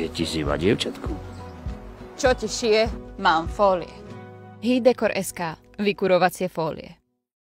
Šije ti Zima, dievčatko? Čo ti šije? Mám fólie. Hydekor.sk. Vykurovacie fólie.